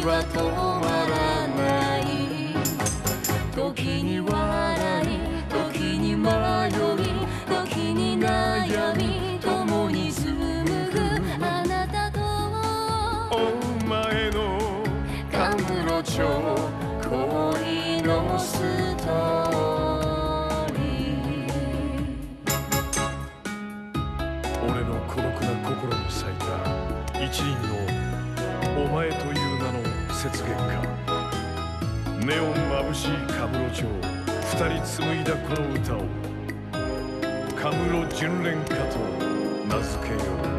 は止まらない。時に笑い時に迷い時に悩み共に紡ぐあなたとお前のカムロ町恋のストーリー。 俺の孤独な心に咲いた一輪のお前という名の雪月花。ネオン眩しいカムロ町二人紡いだこの歌をカムロ純恋歌と名付けよう。